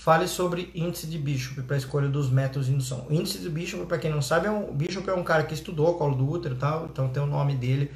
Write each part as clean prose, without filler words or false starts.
fale sobre índice de Bishop para a escolha dos métodos de indução. O índice de Bishop, para quem não sabe, Bishop é um cara que estudou colo do útero e tal, então tem o nome dele,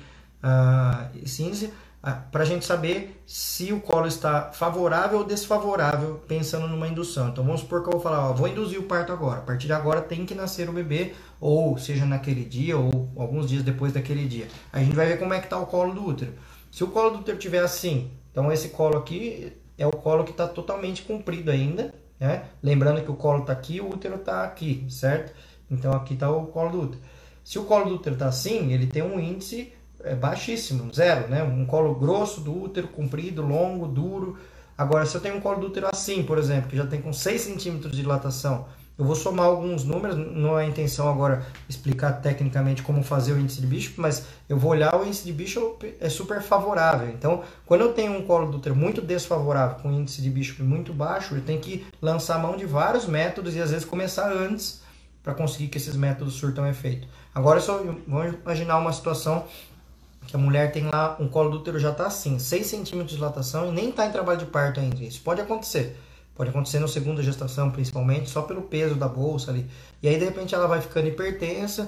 esse índice, para a gente saber se o colo está favorável ou desfavorável pensando numa indução. Então vamos supor que eu vou falar, vou induzir o parto agora, a partir de agora tem que nascer o bebê, ou seja naquele dia, ou alguns dias depois daquele dia. Aí a gente vai ver como é que está o colo do útero. Se o colo do útero estiver assim, então esse colo aqui é o colo que está totalmente comprido ainda, né? Lembrando que o colo está aqui, o útero está aqui, certo? Então aqui está o colo do útero. Se o colo do útero está assim, ele tem um índice baixíssimo, zero, né? Um colo grosso do útero, comprido, longo, duro. Agora, se eu tenho um colo do útero assim, por exemplo, que já tem com 6 centímetros de dilatação, eu vou somar alguns números, não é a intenção agora explicar tecnicamente como fazer o índice de Bishop, mas eu vou olhar o índice de Bishop, é super favorável. Então, quando eu tenho um colo do útero muito desfavorável, com índice de Bishop muito baixo, eu tenho que lançar mão de vários métodos e às vezes começar antes para conseguir que esses métodos surtam efeito. Agora, vamos imaginar uma situação que a mulher tem lá, um colo do útero já está assim, 6 centímetros de dilatação e nem está em trabalho de parto ainda. Isso pode acontecer. Pode acontecer na segunda gestação, principalmente, só pelo peso da bolsa ali. E aí, de repente, ela vai ficando hipertensa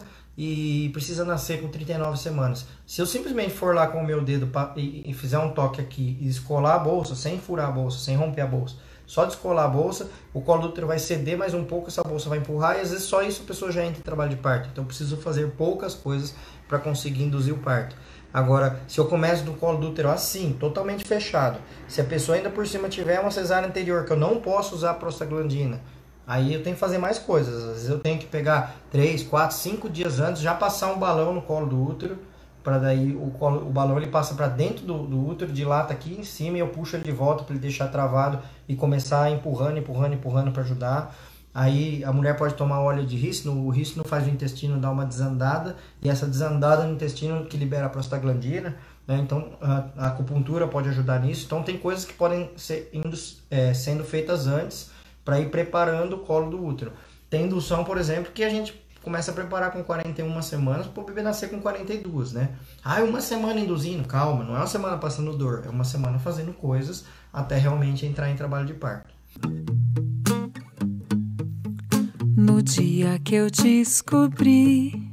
e precisa nascer com 39 semanas. Se eu simplesmente for lá com o meu dedo e fizer um toque aqui e descolar a bolsa, sem furar a bolsa, sem romper a bolsa, só descolar a bolsa, o colo do útero vai ceder mais um pouco, essa bolsa vai empurrar e às vezes só isso a pessoa já entra em trabalho de parto. Então, eu preciso fazer poucas coisas para conseguir induzir o parto. Agora, se eu começo do colo do útero assim, totalmente fechado, se a pessoa ainda por cima tiver uma cesárea anterior, que eu não posso usar prostaglandina, aí eu tenho que fazer mais coisas. Às vezes eu tenho que pegar 3, 4, 5 dias antes, já passar um balão no colo do útero, para daí o balão ele passa para dentro do útero, dilata aqui em cima e eu puxo ele de volta para ele deixar travado e começar empurrando para ajudar. Aí a mulher pode tomar óleo de rícino, o rícino faz o intestino dar uma desandada, e essa desandada no intestino que libera a prostaglandina, né? Então a acupuntura pode ajudar nisso. Então tem coisas que podem ser sendo feitas antes para ir preparando o colo do útero. Tem indução, por exemplo, que a gente começa a preparar com 41 semanas para o bebê nascer com 42, né? Uma semana induzindo, calma, não é uma semana passando dor, é uma semana fazendo coisas até realmente entrar em trabalho de parto. No dia que eu descobri